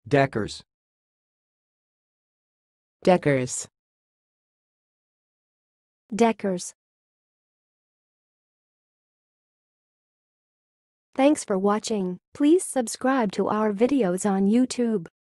Decares. deh-kairs, deh-kairs. Thanks for watching. Please subscribe to our videos on YouTube.